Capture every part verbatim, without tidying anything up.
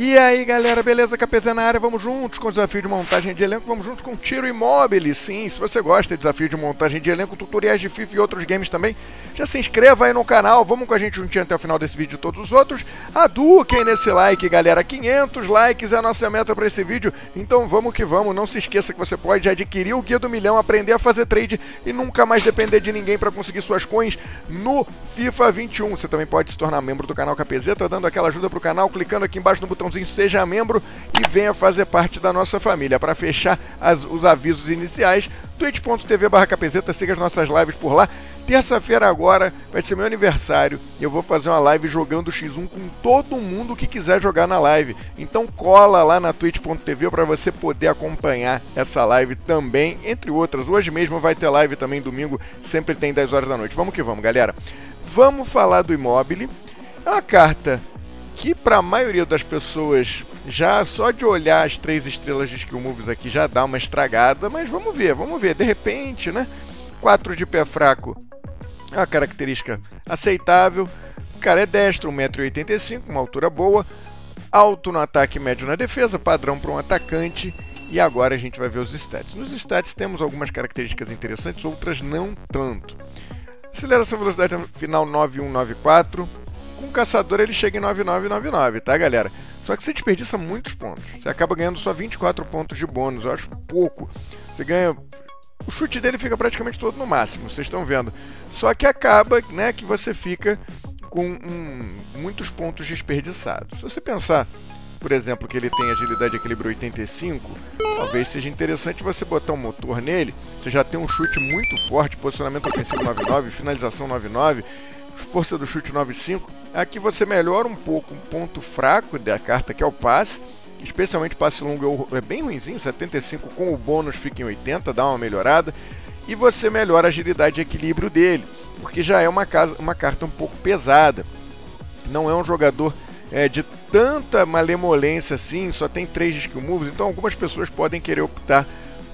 E aí galera, beleza? K P Z na área, vamos juntos com o desafio de montagem de elenco, vamos juntos com Tiro Immobile. Sim, se você gosta de desafio de montagem de elenco, tutoriais de FIFA e outros games também, já se inscreva aí no canal, vamos com a gente juntinho até o final desse vídeo e todos os outros. Aduquem nesse like, galera, quinhentos likes é a nossa meta para esse vídeo, então vamos que vamos. Não se esqueça que você pode adquirir o Guia do Milhão, aprender a fazer trade e nunca mais depender de ninguém para conseguir suas coins no FIFA vinte e um. Você também pode se tornar membro do canal K P Z, tá dando aquela ajuda pro canal, clicando aqui embaixo no botãozinho Seja Membro e venha fazer parte da nossa família. Para fechar as, os avisos iniciais, twitch ponto tv barra K P Z, siga as nossas lives por lá. Terça-feira agora vai ser meu aniversário e eu vou fazer uma live jogando X um com todo mundo que quiser jogar na live. Então cola lá na twitch ponto tv para você poder acompanhar essa live também, entre outras. Hoje mesmo vai ter live também, domingo, sempre tem dez horas da noite. Vamos que vamos, galera. Vamos falar do Immobile. É uma carta que para a maioria das pessoas, já só de olhar as três estrelas de Skill Moves aqui já dá uma estragada, mas vamos ver, vamos ver, de repente, né? quatro de pé fraco é uma característica aceitável. O cara é destro, um metro e oitenta e cinco, uma altura boa, alto no ataque, médio na defesa, padrão para um atacante. E agora a gente vai ver os stats. Nos stats temos algumas características interessantes, outras não tanto. Aceleração e velocidade final nove um nove quatro. Com o caçador ele chega em nove nove nove nove, tá, galera? Só que você desperdiça muitos pontos. Você acaba ganhando só vinte e quatro pontos de bônus, eu acho pouco. Você ganha... O chute dele fica praticamente todo no máximo, vocês estão vendo. Só que acaba, né, que você fica com um, muitos pontos desperdiçados. Se você pensar, por exemplo, que ele tem agilidade e equilíbrio oitenta e cinco, talvez seja interessante você botar um motor nele. Você já tem um chute muito forte, posicionamento ofensivo nove nove, finalização nove nove, força do chute nove cinco. Aqui você melhora um pouco um ponto fraco da carta, que é o passe. Especialmente passe longo é bem ruimzinho, setenta e cinco, com o bônus fica em oitenta, dá uma melhorada. E você melhora a agilidade e equilíbrio dele, porque já é uma, casa, uma carta um pouco pesada. Não é um jogador é, de tanta malemolência assim, só tem três skill moves, então algumas pessoas podem querer optar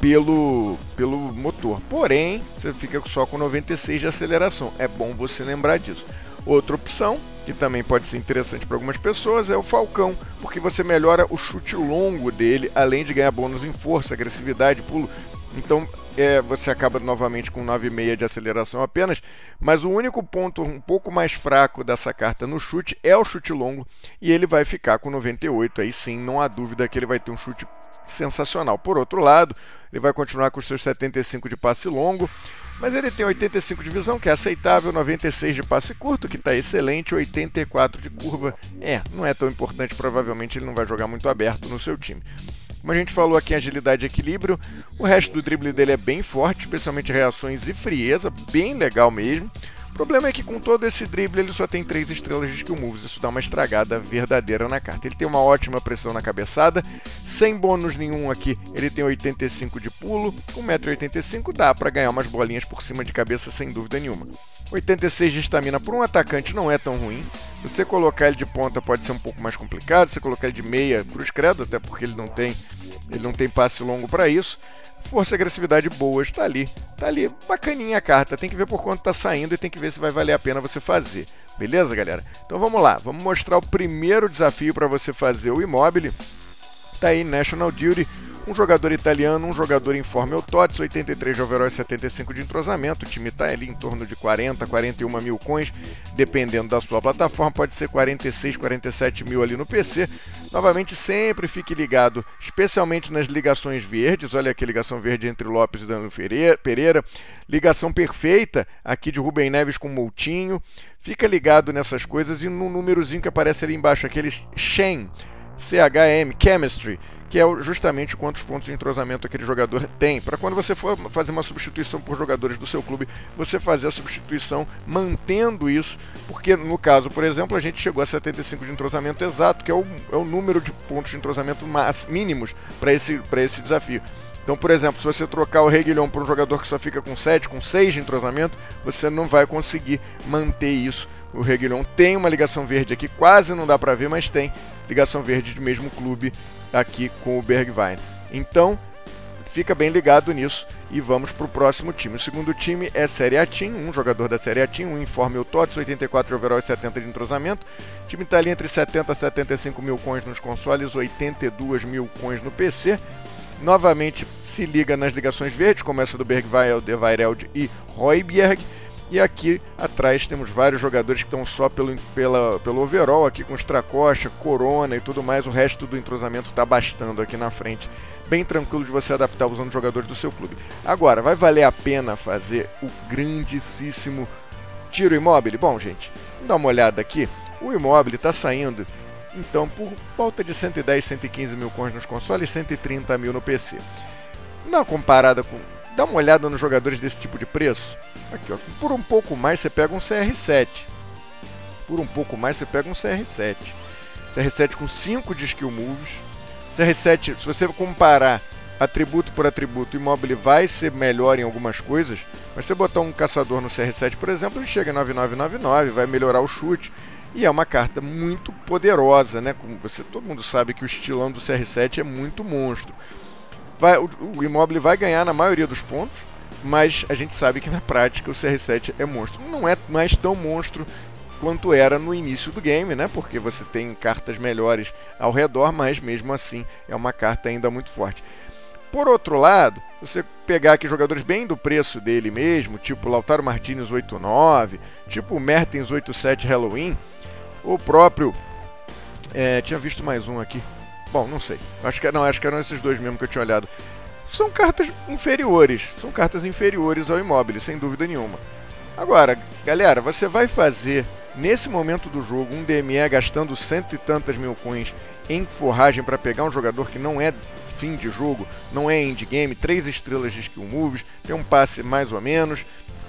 pelo, pelo motor. Porém, você fica só com noventa e seis de aceleração, é bom você lembrar disso. Outra opção, que também pode ser interessante para algumas pessoas, é o Falcão, porque você melhora o chute longo dele, além de ganhar bônus em força, agressividade, pulo. Então é, você acaba novamente com nove vírgula cinco de aceleração apenas, mas o único ponto um pouco mais fraco dessa carta no chute é o chute longo, e ele vai ficar com noventa e oito, aí sim, não há dúvida que ele vai ter um chute sensacional. Por outro lado, ele vai continuar com os seus setenta e cinco de passe longo, mas ele tem oitenta e cinco de visão, que é aceitável, noventa e seis de passe curto, que está excelente, oitenta e quatro de curva, é, não é tão importante, provavelmente ele não vai jogar muito aberto no seu time. Como a gente falou aqui em agilidade e equilíbrio, o resto do drible dele é bem forte, especialmente reações e frieza, bem legal mesmo. O problema é que com todo esse drible ele só tem três estrelas de skill moves, isso dá uma estragada verdadeira na carta. Ele tem uma ótima pressão na cabeçada, sem bônus nenhum aqui, ele tem oitenta e cinco de pulo, com um metro e oitenta e cinco dá para ganhar umas bolinhas por cima de cabeça sem dúvida nenhuma. oitenta e seis de estamina por um atacante não é tão ruim. Se você colocar ele de ponta pode ser um pouco mais complicado, se você colocar ele de meia, cruz credo, até porque ele não tem, ele não tem passe longo para isso. Força e agressividade boas, tá ali, tá ali, bacaninha a carta, tem que ver por quanto tá saindo e tem que ver se vai valer a pena você fazer, beleza, galera? Então vamos lá, vamos mostrar o primeiro desafio para você fazer o Immobile. Tá aí, National Duty, um jogador italiano, um jogador em forma Eutotes, oitenta e três de overall e setenta e cinco de entrosamento, o time tá ali em torno de quarenta, quarenta e uma mil coins, dependendo da sua plataforma, pode ser quarenta e seis, quarenta e sete mil ali no P C. Novamente, sempre fique ligado, especialmente nas ligações verdes, olha aqui a ligação verde entre Lopes e Danilo Pereira, ligação perfeita aqui de Rubem Neves com Moutinho, fica ligado nessas coisas e no númerozinho que aparece ali embaixo, aquele Chem, C H M, Chemistry, que é justamente quantos pontos de entrosamento aquele jogador tem, para quando você for fazer uma substituição por jogadores do seu clube, você fazer a substituição mantendo isso, porque no caso, por exemplo, a gente chegou a setenta e cinco de entrosamento exato, que é o, é o número de pontos de entrosamento mínimos para esse, para esse desafio. Então, por exemplo, se você trocar o Reguilhão por um jogador que só fica com sete, com seis de entrosamento, você não vai conseguir manter isso. O Reguilhão tem uma ligação verde aqui, quase não dá para ver, mas tem ligação verde do mesmo clube aqui com o Bergwijn. Então, fica bem ligado nisso. E vamos para o próximo time. O segundo time é Série A Team, um jogador da Série A Team, um informe o T O T S, oitenta e quatro de overall e setenta de entrosamento. O time está ali entre setenta a setenta e cinco mil coins nos consoles, oitenta e dois mil coins no P C. Novamente se liga nas ligações verdes, como essa do Bergvall, De Weireld e Højbjerg. E aqui atrás temos vários jogadores que estão só pelo, pela, pelo overall, aqui com Stracocha, Corona e tudo mais. O resto do entrosamento está bastando aqui na frente. Bem tranquilo de você adaptar usando os jogadores do seu clube. Agora, vai valer a pena fazer o grandíssimo Tiro Immobile? Bom, gente, vamos dar uma olhada aqui. O Immobile está saindo, então, por volta de cento e dez, cento e quinze mil coins nos consoles e cento e trinta mil no P C. Na comparada com... Dá uma olhada nos jogadores desse tipo de preço. Aqui, ó, por um pouco mais você pega um C R sete. Por um pouco mais você pega um C R sete. C R sete com cinco de skill moves. C R sete, se você comparar atributo por atributo, o Immobile vai ser melhor em algumas coisas, mas se você botar um caçador no C R sete, por exemplo, ele chega em nove mil novecentos e noventa e nove, vai melhorar o chute, e é uma carta muito poderosa, né? Como você, todo mundo sabe que o estilão do C R sete é muito monstro. Vai, o, o Immobile vai ganhar na maioria dos pontos, mas a gente sabe que na prática o C R sete é monstro. Não é mais tão monstro quanto era no início do game, né? Porque você tem cartas melhores ao redor, mas mesmo assim é uma carta ainda muito forte. Por outro lado, você pegar aqui jogadores bem do preço dele mesmo, tipo Lautaro Martinez oitenta e nove, tipo Mertens oitenta e sete Halloween, o próprio... É, tinha visto mais um aqui. Bom, não sei. Acho que, não, acho que eram esses dois mesmo que eu tinha olhado. São cartas inferiores. São cartas inferiores ao Immobile, sem dúvida nenhuma. Agora, galera, você vai fazer... Nesse momento do jogo, um D M E gastando cento e tantas mil coins em forragem para pegar um jogador que não é fim de jogo, não é endgame, três estrelas de skill moves, tem um passe mais ou menos.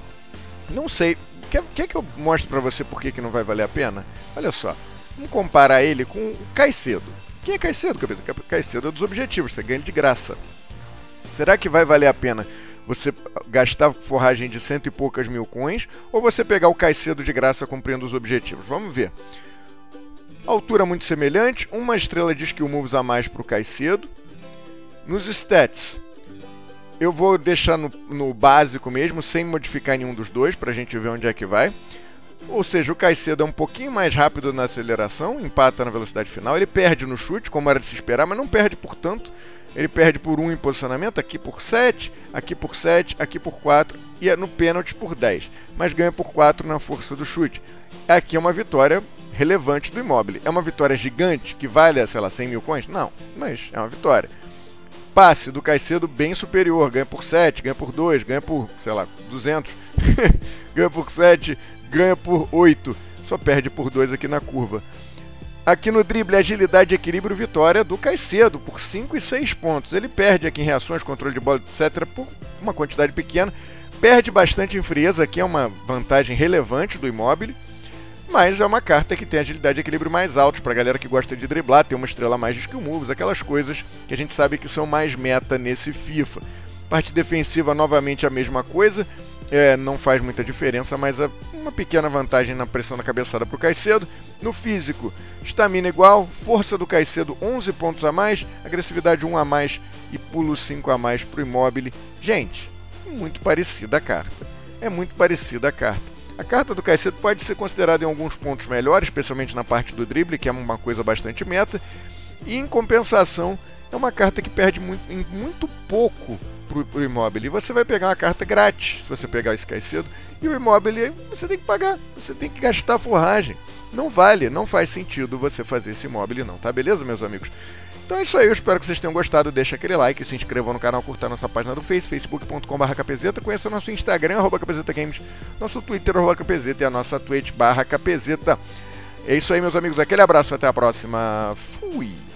Não sei, quer, quer que eu mostre para você por que, que não vai valer a pena? Olha só, vamos comparar ele com o Caicedo. Quem é Caicedo, cabeça? Caicedo é dos objetivos, você ganha de graça. Será que vai valer a pena você gastar forragem de cento e poucas mil coins, ou você pegar o Caicedo de graça cumprindo os objetivos? Vamos ver. Altura muito semelhante, uma estrela de skill moves a mais para o Caicedo. Nos stats, eu vou deixar no, no básico mesmo, sem modificar nenhum dos dois, para a gente ver onde é que vai. Ou seja, o Caicedo é um pouquinho mais rápido na aceleração, empata na velocidade final, ele perde no chute, como era de se esperar, mas não perde por tanto. Ele perde por um em posicionamento, aqui por sete, aqui por sete, aqui por quatro e no pênalti por dez. Mas ganha por quatro na força do chute. Aqui é uma vitória relevante do Immobile. É uma vitória gigante que vale, sei lá, cem mil coins? Não, mas é uma vitória. Passe do Caicedo bem superior, ganha por sete, ganha por dois, ganha por, sei lá, duzentos, ganha por sete, ganha por oito. Só perde por dois aqui na curva. Aqui no drible, agilidade, equilíbrio, vitória do Caicedo por cinco e seis pontos. Ele perde aqui em reações, controle de bola, etcétera por uma quantidade pequena. Perde bastante em frieza, aqui é uma vantagem relevante do Immobile. Mas é uma carta que tem agilidade e equilíbrio mais altos para a galera que gosta de driblar, tem uma estrela a mais de skill moves, aquelas coisas que a gente sabe que são mais meta nesse FIFA. Parte defensiva, novamente a mesma coisa. É, não faz muita diferença, mas é uma pequena vantagem na pressão na cabeçada para o Caicedo. No físico, estamina igual, força do Caicedo onze pontos a mais, agressividade um a mais e pulo cinco a mais para o Immobile. Gente, muito parecida a carta. É muito parecida a carta. A carta do Caicedo pode ser considerada em alguns pontos melhor, especialmente na parte do drible, que é uma coisa bastante meta. E em compensação, é uma carta que perde muito, em muito pouco para o Immobile. E você vai pegar uma carta grátis, se você pegar esse Caicedo, e o Immobile você tem que pagar, você tem que gastar a forragem. Não vale, não faz sentido você fazer esse Immobile não, tá beleza, meus amigos? Então é isso aí, eu espero que vocês tenham gostado, deixa aquele like, se inscrevam no canal, curtam nossa página do Face, facebook ponto com barra capezeta, conheça o nosso Instagram, arroba capezeta-games, nosso Twitter, arroba capezeta, e a nossa Twitch, barra capezeta. É isso aí, meus amigos, aquele abraço, até a próxima, fui!